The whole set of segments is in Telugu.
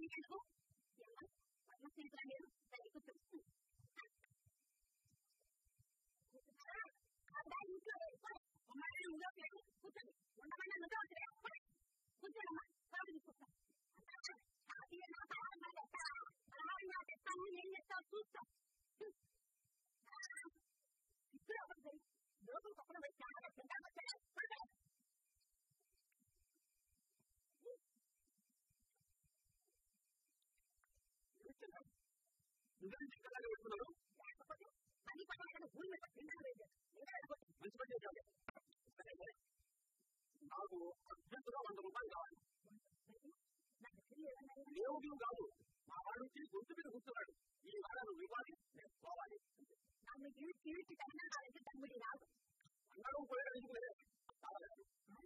నాకు అర్జెంటుగా 100 రూపాయలు కావాలి. లేవు కాదు, మా వాడి నుంచి గొంతు మీద కూర్చున్నాడు. ఈ వారాలు ఇవ్వాలి, నేను పోవాలి. అన్నాడు పోయాడు. ఎందుకు లేదు కావాలి.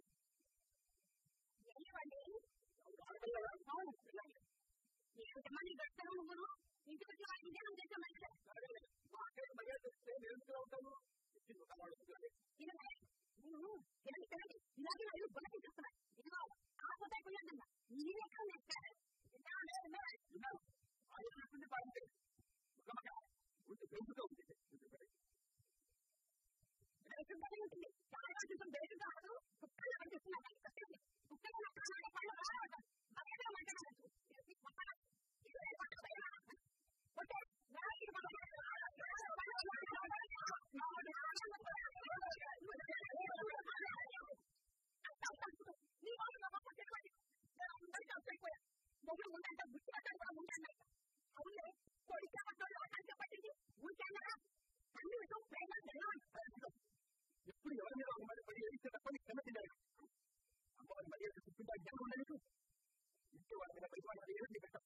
ఎప్పుడు ఎవరి మీద ఒక పడి ఏడిస్తే తప్ప నీకు క్షమ తిన్నాడు. అమ్మవారి మర్యాద చూసుకుంటే జ్ఞానం ఉండదు. ఇంట్లో వాళ్ళ మీద పైకి వాళ్ళ ఏడు పెట్టాం.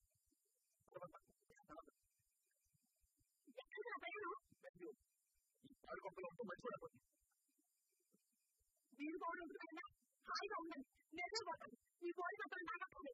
ఈ పాడు గొప్పలో ఉంటూ మర్చిపోవడం మీరు కూడా ఉంటుందా? హాయిగా ఉండండి, నేనే పోతాను. ఈ కోడి మాత్రం నాగప్పుడు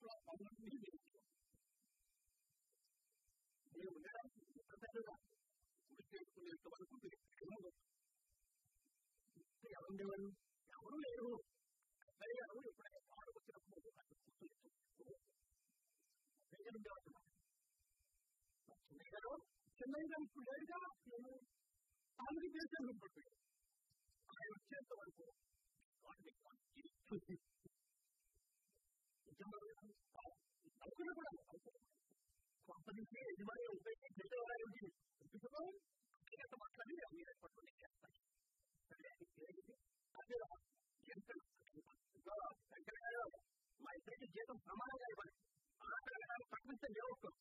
అవన్నీ నేను ఉండడానికి పెద్దగా గుడి చేసుకునేంత వరకు ఎవరు ఎవరు లేరు. అబ్బాయి గారు ఎప్పుడైనా పాడు వచ్చినప్పుడు చెన్నై గారు ఇప్పుడు లేడుగా ఆమెకి దేశాలు పడిపోయాడు. ఆయన వచ్చేంత వరకు అనుకున్న కూడా కంపెనీకి యజమాని ఉపయోగించి మాట్లాడి మీరు ఏర్పడుతుంది చేస్తాయి. అదే ఎంత మా ఇద్దరికి జీతం ప్రమాణంగా ఇవ్వాలి. ప్రకటిస్తే లేవస్తాం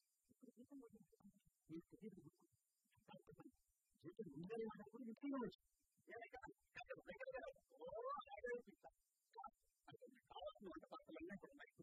జీతం ముందని మాట్లాడుకుని ముఖ్యంగా మంచి కావాల్సిన వంట పక్కలన్నీ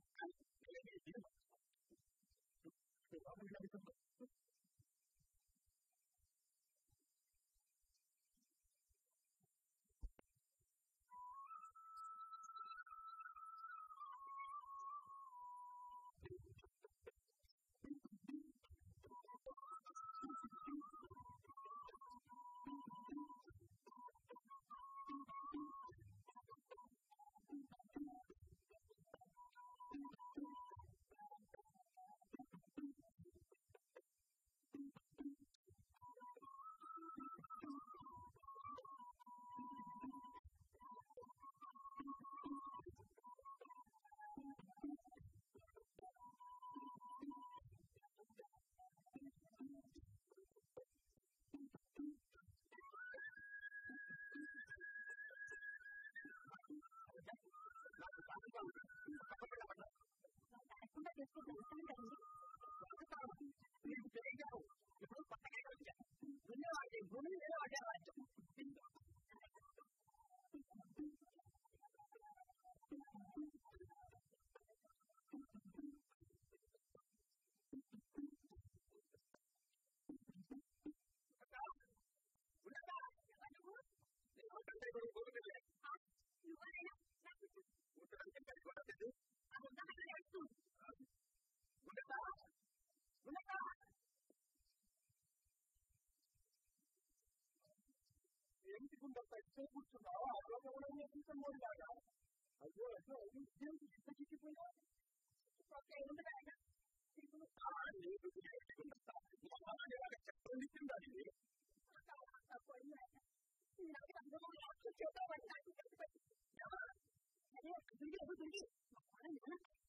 ఇప్పుడు కొత్తగా వచ్చారు. భూమి లేదా అదే రాజ్యం. ఏంటి గుండప్ప ఇచ్చే కూర్చున్నావు? అదొక తీసుకున్నాగా. అయ్యో అయ్యో ఇంత చిక్కిపోయినా చెప్పండి